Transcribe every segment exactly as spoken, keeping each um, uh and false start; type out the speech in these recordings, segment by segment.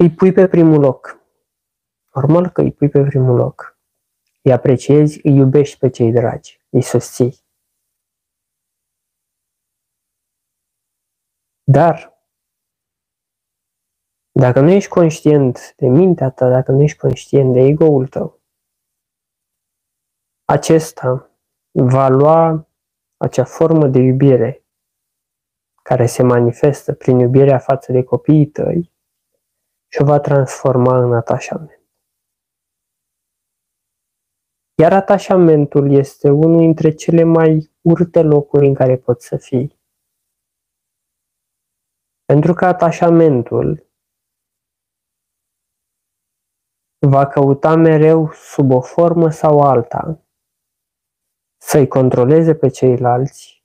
îi pui pe primul loc. Normal că îi pui pe primul loc. Îi apreciezi, îi iubești pe cei dragi, îi susții. Dar, dacă nu ești conștient de mintea ta, dacă nu ești conștient de ego-ul tău, acesta va lua acea formă de iubire care se manifestă prin iubirea față de copiii tăi și o va transforma în atașament. Iar atașamentul este unul dintre cele mai urâte locuri în care poți să fii. Pentru că atașamentul va căuta mereu, sub o formă sau alta, să-i controleze pe ceilalți,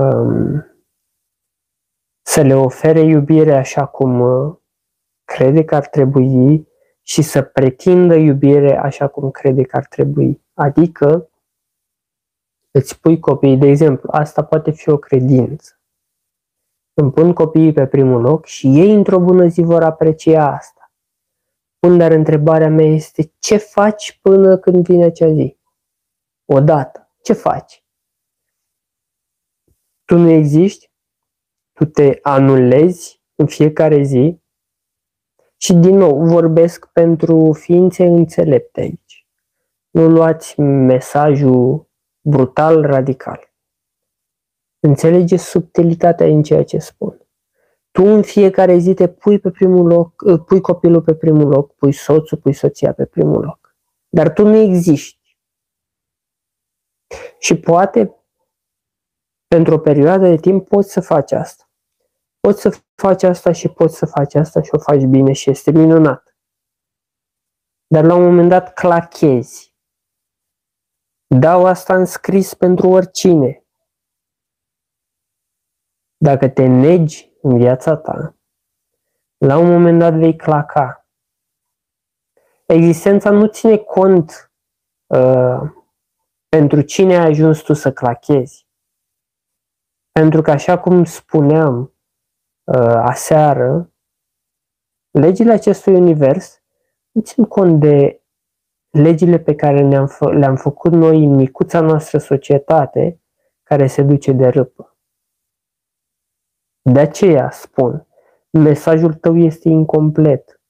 să le ofere iubire așa cum crede că ar trebui și să pretindă iubire așa cum crede că ar trebui. Adică îți pui copiii, de exemplu, asta poate fi o credință. Îmi pun copiii pe primul loc și ei într-o bună zi vor aprecia asta. Bun, dar întrebarea mea este, ce faci până când vine acea zi? Odată. Ce faci? Tu nu existi? Tu te anulezi în fiecare zi? Și din nou, vorbesc pentru ființe înțelepte aici. Nu luați mesajul brutal, radical. Înțelegeți subtilitatea în ceea ce spun. Tu în fiecare zi te pui pe primul loc, pui copilul pe primul loc, pui soțul, pui soția pe primul loc. Dar tu nu existi. Și poate, pentru o perioadă de timp, poți să faci asta. Poți să faci asta și poți să faci asta și o faci bine și este minunat. Dar la un moment dat clachezi. Dau asta în scris pentru oricine. Dacă te negi în viața ta, la un moment dat vei claca. Existența nu ține cont uh, pentru cine ai ajuns tu să clachezi. Pentru că, așa cum spuneam uh, aseară, legile acestui univers nu țin cont de legile pe care le-am, fă, le-am făcut noi în micuța noastră societate, care se duce de râpă. De aceea spun, mesajul tău este incomplet.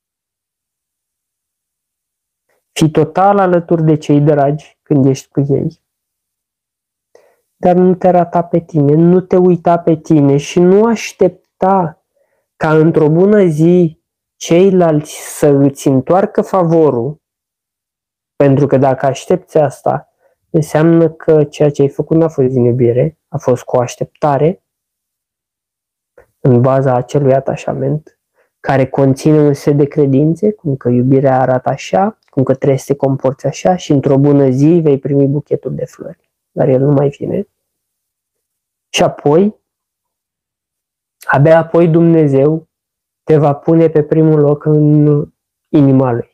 Fii total alături de cei dragi când ești cu ei. Dar nu te rata pe tine, nu te uita pe tine și nu aștepta ca într-o bună zi ceilalți să îți întoarcă favorul, pentru că dacă aștepți asta, înseamnă că ceea ce ai făcut n-a fost din iubire, a fost cu o așteptare în baza acelui atașament, care conține un set de credințe, cum că iubirea arată așa, cum că trebuie să te comporți așa și într-o bună zi vei primi buchetul de flori. Dar el nu mai vine. Și apoi, abia apoi Dumnezeu te va pune pe primul loc în inima Lui.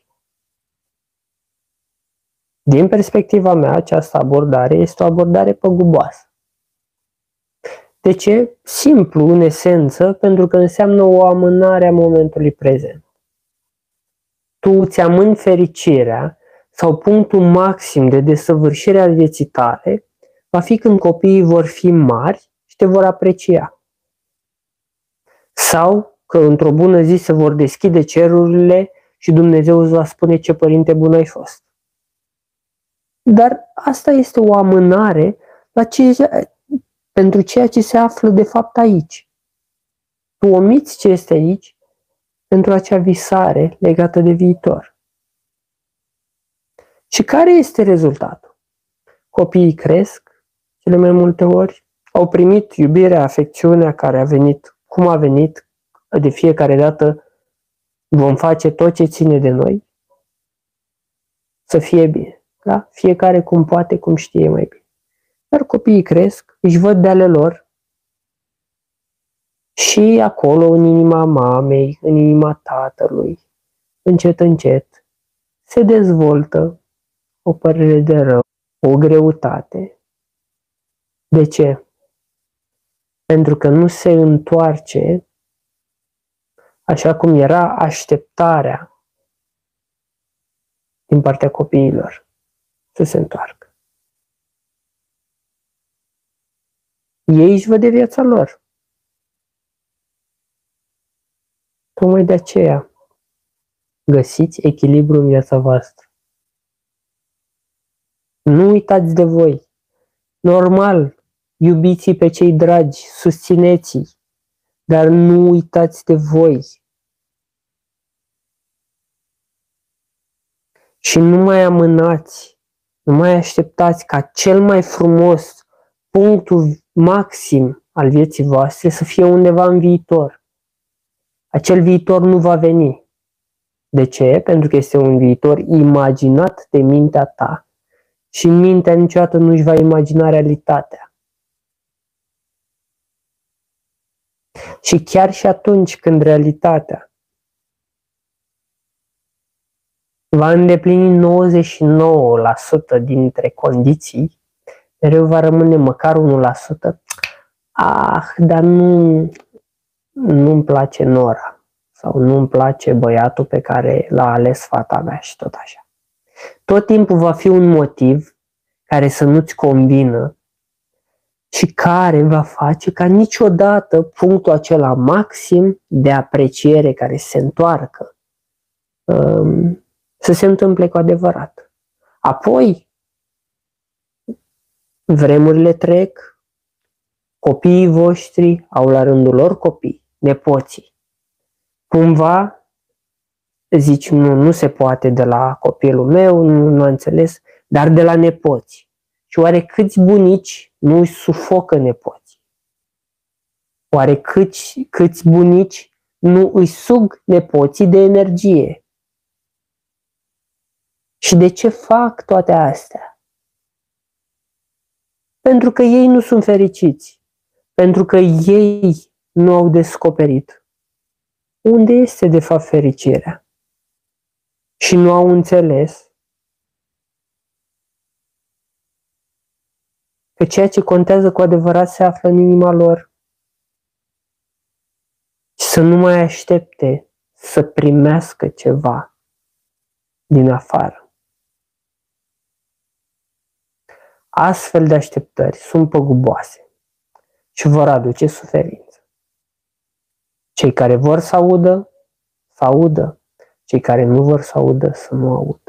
Din perspectiva mea, această abordare este o abordare păguboasă. De ce? Simplu, în esență, pentru că înseamnă o amânare a momentului prezent. Tu îți amâni fericirea sau punctul maxim de desăvârșire a vieții tale va fi când copiii vor fi mari și te vor aprecia. Sau că într-o bună zi se vor deschide cerurile și Dumnezeu îți va spune ce părinte bun ai fost. Dar asta este o amânare la ce, pentru ceea ce se află de fapt aici. Tu omiți ce este aici pentru acea visare legată de viitor. Și care este rezultatul? Copiii cresc, cele mai multe ori, au primit iubirea, afecțiunea care a venit, cum a venit, de fiecare dată vom face tot ce ține de noi să fie bine. Da? Fiecare cum poate, cum știe mai bine. Dar copiii cresc, își văd de ale lor și acolo, în inima mamei, în inima tatălui, încet, încet, se dezvoltă o părere de rău, o greutate. De ce? Pentru că nu se întoarce așa cum era așteptarea din partea copiilor să se întoarcă. Ei își văd de viața lor. Tocmai de aceea găsiți echilibru în viața voastră. Nu uitați de voi. Normal, iubiți-i pe cei dragi, susțineți-i, dar nu uitați de voi. Și nu mai amânați, nu mai așteptați ca cel mai frumos, punctul maxim al vieții voastre să fie undeva în viitor. Acel viitor nu va veni. De ce? Pentru că este un viitor imaginat de mintea ta și mintea niciodată nu își va imagina realitatea. Și chiar și atunci când realitatea va îndeplini nouăzeci și nouă la sută dintre condiții, mereu va rămâne măcar unu la sută. Ah, dar nu, nu-mi place Nora sau nu-mi place băiatul pe care l-a ales fata mea și tot așa. Tot timpul va fi un motiv care să nu-ți convină și care va face ca niciodată punctul acela maxim de apreciere care se întoarcă um, să se întâmple cu adevărat. Apoi, vremurile trec, copiii voștri au la rândul lor copii, nepoții. Cumva zici, nu, nu se poate de la copilul meu, nu, nu am înțeles, dar de la nepoți. Și oare câți bunici nu își sufocă nepoții? Oare câți, câți bunici nu își sug nepoții de energie? Și de ce fac toate astea? Pentru că ei nu sunt fericiți. Pentru că ei nu au descoperit unde este de fapt fericirea. Și nu au înțeles că ceea ce contează cu adevărat se află în inima lor. Și să nu mai aștepte să primească ceva din afară. Astfel de așteptări sunt păguboase și vor aduce suferință. Cei care vor să audă, să audă. Cei care nu vor să audă, să nu audă.